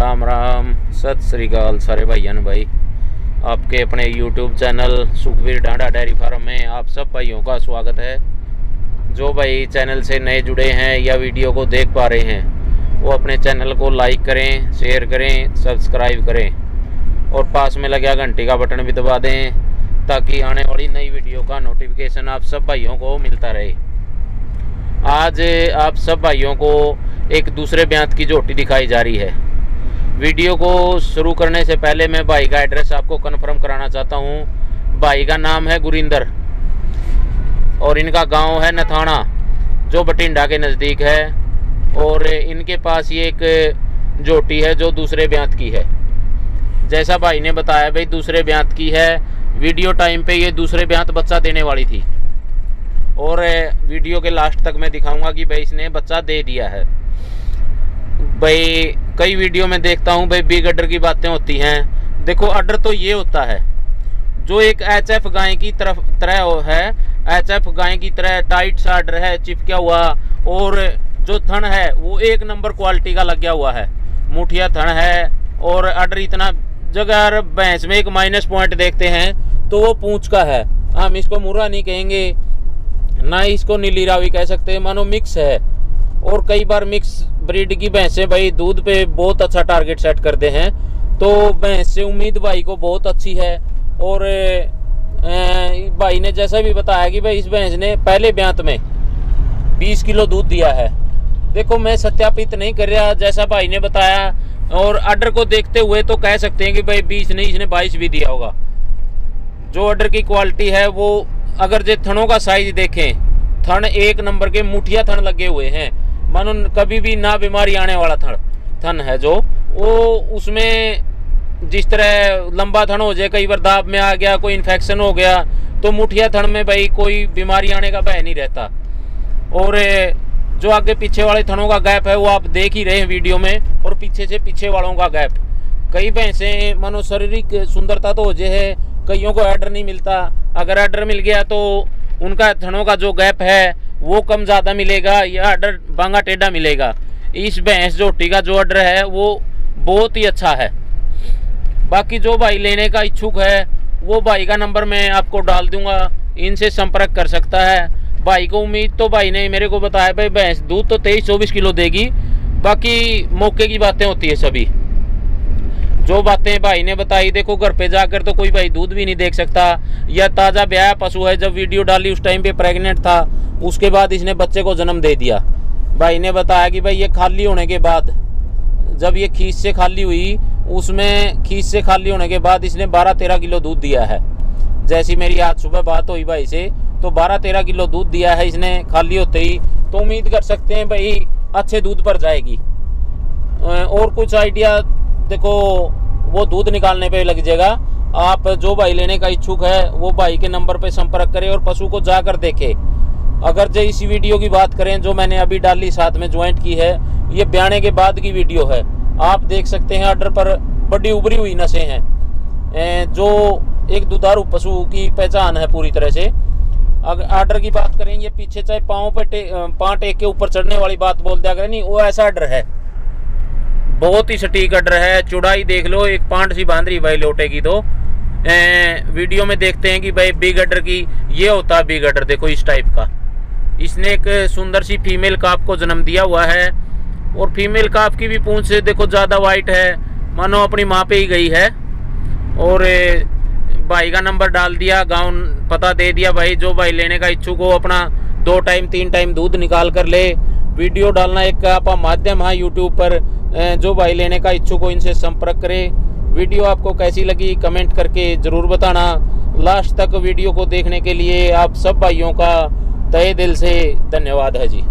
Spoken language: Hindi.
राम राम सत श्री अकाल सारे भाइयों ने। भाई आपके अपने YouTube channel Sukhbir Danda dairy farm में आप सब भाइयों का स्वागत है। जो भाई चैनल से नए जुड़े हैं या वीडियो को देख पा रहे हैं वो अपने चैनल को लाइक करें, शेयर करें, सब्सक्राइब करें और पास में लगा घंटी का बटन भी दबा दें ताकि आने वाली नई वीडियो का नोटिफिकेशन आप सब भाइयों को मिलता रहे। आज आप सब भाइयों को एक दूसरे ब्यांत की झोटी दिखाई जा रही है। वीडियो को शुरू करने से पहले मैं भाई का एड्रेस आपको कन्फर्म कराना चाहता हूँ। भाई का नाम है गुरिंदर और इनका गांव है नथाना जो बठिंडा के नज़दीक है। और इनके पास ये एक झोटी है जो दूसरे ब्यांत की है। जैसा भाई ने बताया भाई दूसरे ब्यांत की है। वीडियो टाइम पे ये दूसरे ब्यांत बच्चा देने वाली थी और वीडियो के लास्ट तक मैं दिखाऊंगा कि भाई इसने बच्चा दे दिया है। भाई कई वीडियो में देखता हूँ भाई बिग अडर की बातें होती हैं। देखो अडर तो ये होता है जो एक HF गाय की तरह है, HF गाय की तरह टाइट सा अडर है चिपका हुआ और जो थन है वो एक नंबर क्वालिटी का लग गया हुआ है, मुठिया थन है। और अडर इतना जगह भैंस में एक माइनस पॉइंट देखते हैं तो वो पूंछ का है। हम इसको मुर्रा नहीं कहेंगे ना इसको नीली रावी कह सकते हैं, मानो मिक्स है। और कई बार मिक्स ब्रीड की भैंसें भाई दूध पे बहुत अच्छा टारगेट सेट करते हैं तो भैंस से उम्मीद भाई को बहुत अच्छी है। और भाई ने जैसा भी बताया कि भाई इस भैंस ने पहले ब्यांत में 20 किलो दूध दिया है। देखो मैं सत्यापित नहीं कर रहा, जैसा भाई ने बताया और अडर को देखते हुए तो कह सकते हैं कि भाई 20 नहीं इसने 22 भी दिया होगा। जो अडर की क्वालिटी है वो अगर जो थनों का साइज देखें, थन एक नंबर के मुठिया थन लगे हुए हैं, मानो कभी भी ना बीमारी आने वाला थन है। जो वो उसमें जिस तरह लंबा थन हो जाए, कई बार दाब में आ गया, कोई इन्फेक्शन हो गया तो मुठिया थन में भाई कोई बीमारी आने का भय नहीं रहता। और जो आगे पीछे वाले थनों का गैप है वो आप देख ही रहे हैं वीडियो में, और पीछे से पीछे वालों का गैप। कई भैंसें मानो शारीरिक सुंदरता तो हो जाए है, कईयों को एडर नहीं मिलता। अगर एडर मिल गया तो उनका थनों का जो गैप है वो कम ज़्यादा मिलेगा या अडर बांगा टेढ़ा मिलेगा। इस भैंस झोटी का जो अडर है वो बहुत ही अच्छा है। बाकी जो भाई लेने का इच्छुक है वो भाई का नंबर मैं आपको डाल दूंगा, इनसे संपर्क कर सकता है। भाई को उम्मीद तो भाई ने मेरे को बताया भाई भैंस दूध तो 23-24 किलो देगी, बाकी मौके की बातें होती है सभी। जो बातें भाई ने बताई देखो घर पे जाकर तो कोई भाई दूध भी नहीं देख सकता, या ताज़ा ब्याह पशु है। जब वीडियो डाली उस टाइम पे प्रेग्नेंट था, उसके बाद इसने बच्चे को जन्म दे दिया। भाई ने बताया कि भाई ये खाली होने के बाद, जब ये खीस से खाली हुई, उसमें खीस से खाली होने के बाद इसने 12-13 किलो दूध दिया है। जैसी मेरी आज सुबह बात हुई भाई से तो 12-13 किलो दूध दिया है इसने खाली होते ही। तो उम्मीद कर सकते हैं भाई अच्छे दूध पर जाएगी। और कुछ आइडिया देखो वो दूध निकालने पे लग जाएगा। आप जो भाई लेने का इच्छुक है वो भाई के नंबर पे संपर्क करें और पशु को जाकर देखे। अगर जो इस वीडियो की बात करें जो मैंने अभी डाली साथ में ज्वाइंट की है, ये ब्याने के बाद की वीडियो है। आप देख सकते हैं अडर पर बड़ी उभरी हुई नसें हैं जो एक दुधारू पशु की पहचान है पूरी तरह से। अगर आर्डर की बात करें, ये पीछे चाहे पाँव टेक के ऊपर चढ़ने वाली बात बोल दिया करें, नहीं वो ऐसा अडर है, बहुत ही सटीक अडर है। चौड़ाई देख लो, एक पांट सी बांध रही भाई लोटे की। तो वीडियो में देखते हैं कि भाई बिग अडर की ये होता है बिग अडर। देखो इस टाइप का इसने एक सुंदर सी फीमेल काफ को जन्म दिया हुआ है। और फीमेल काफ की भी पूंछ से देखो ज़्यादा वाइट है, मानो अपनी माँ पे ही गई है। और भाई का नंबर डाल दिया, गाँव पता दे दिया। भाई जो भाई लेने का इच्छुक हो अपना 2 टाइम 3 टाइम दूध निकाल कर ले। वीडियो डालना एक आपका माध्यम है यूट्यूब पर। जो भाई लेने का इच्छुक हो इनसे संपर्क करें। वीडियो आपको कैसी लगी कमेंट करके ज़रूर बताना। लास्ट तक वीडियो को देखने के लिए आप सब भाइयों का तहे दिल से धन्यवाद है जी।